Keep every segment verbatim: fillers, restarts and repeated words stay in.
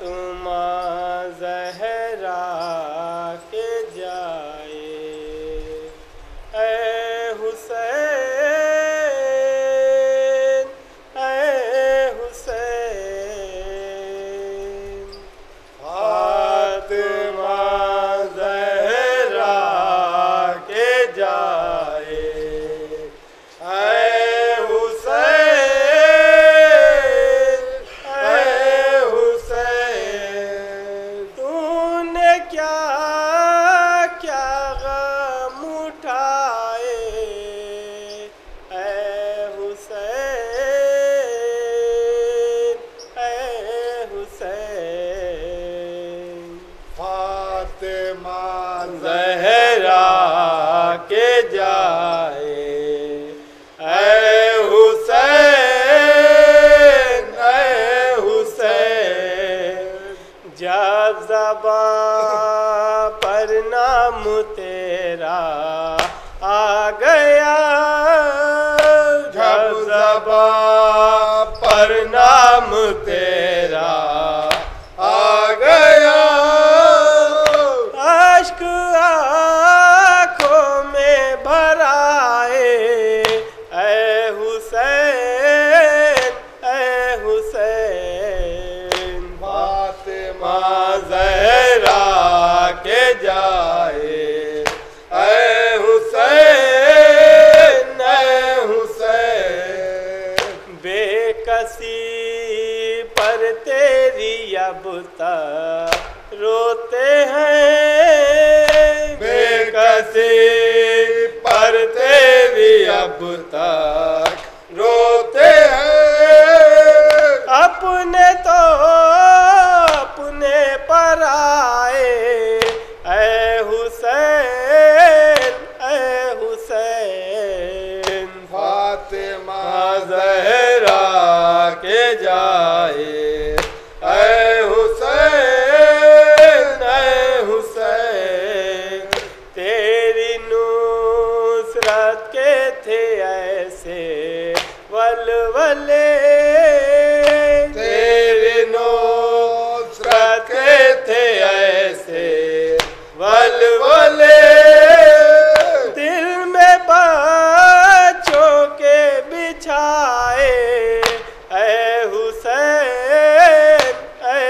فاطمہ زہرا کے جائے، اے حسین اے حسین، فاطمہ زہرا کے جائے، زہرا کے جائے، اے حسین اے حسین، جب زباں پر نام تیرا آ گیا، جب زباں پر نام تیرا آ گیا، عشق آنکھوں میں بھر آئے، اے حسین اے حسین، فاطمہ زہرا کے جائے، اے حسین اے حسین، بے کسی پر تیری اب تک روتے ہیں، بے کسی پر تیری اب تک روتے ہیں، اپنے تو اپنے پر آئے، اے حسین اے حسین، فاطمہ زہرا کے جائے، اے حسین اے حسین، تیری نصرت کے تھے ایسے ولولے، تیری نصرت کے تھے ایسے ولولے، دل میں بچوں کے بچھائے، اے حسین اے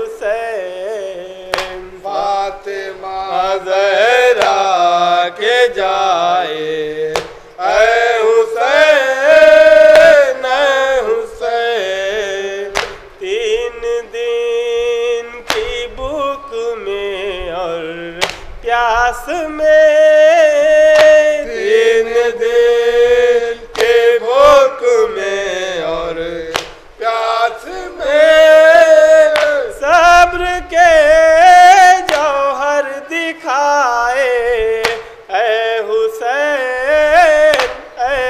حسین، فاطمہ زہرا کے جائے، اے حسین اے حسین، تین دن کی بھوک میں اور پیاس میں، تین دن کے بھوک میں اور پیاس میں، صبر کے جوہر دکھائے، اے حسین اے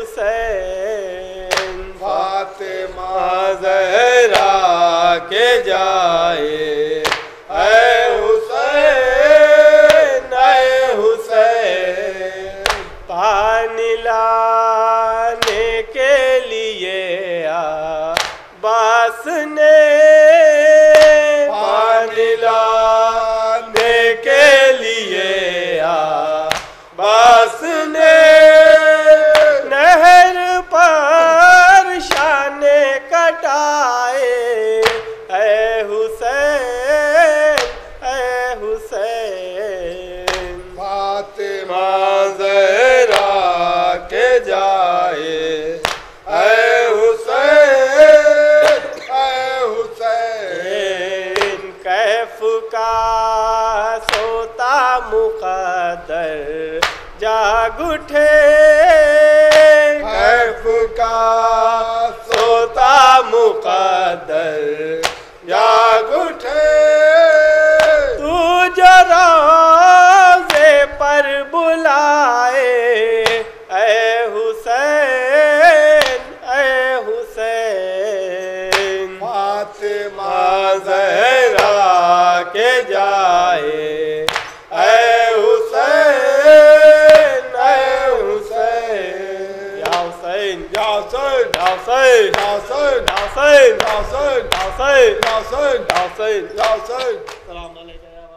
حسین، فاطمہ زہرا کے جائے، اے حسین اے حسین، پانی لانے کے لیے عباس نے، پانی لانے کے لیے عباس نے، نہر پر شانے کٹائے، اے حسین اے حسین، فاطمہ زہرا کے جائے، اے حسین اے حسین، کیف کا سوتا مقدر جاگ اٹھے، کیف کا سوتا مقدر جاگ اٹھے، تو جو روضے پر بلائے، اے حسین اے حسین، فاطمہ زہرا کے جائے، اے حسین اے حسین، یا حسین یا حسین یا حسین یا حسین یا حسین یا حسین یا حسین حسین یا حسین یا حسین یا حسین سلام علیکم